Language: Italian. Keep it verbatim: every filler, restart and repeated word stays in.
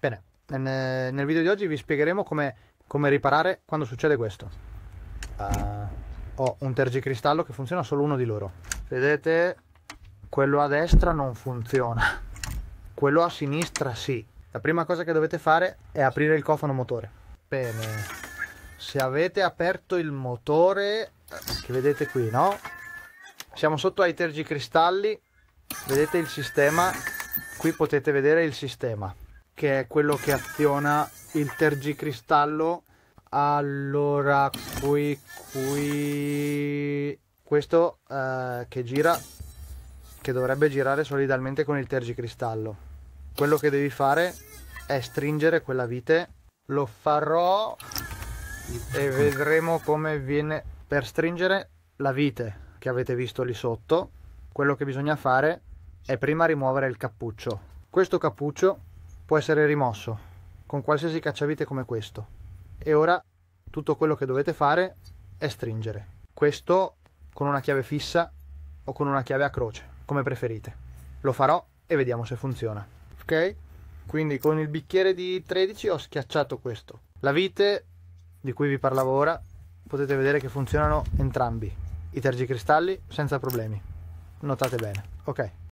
Bene, nel, nel video di oggi vi spiegheremo come, come riparare quando succede questo. Uh, ho un tergicristallo che funziona solo uno di loro. Vedete, quello a destra non funziona, quello a sinistra sì. La prima cosa che dovete fare è aprire il cofano motore. Bene, se avete aperto il motore, che vedete qui, no? Siamo sotto ai tergicristalli, vedete il sistema, qui potete vedere il sistema, che è quello che aziona il tergicristallo. Allora, qui, qui, questo eh, che gira, che dovrebbe girare solidalmente con il tergicristallo. Quello che devi fare è stringere quella vite. Lo farò e vedremo come viene. Per stringere la vite che avete visto lì sotto, quello che bisogna fare è prima rimuovere il cappuccio. Questo cappuccio può essere rimosso con qualsiasi cacciavite come questo. E ora tutto quello che dovete fare è stringere. Questo con una chiave fissa o con una chiave a croce, come preferite. Lo farò e vediamo se funziona. Ok? Quindi con il bicchiere di tredici ho schiacciato questo. La vite di cui vi parlavo ora, potete vedere che funzionano entrambi i tergicristalli senza problemi. Notate bene. Ok,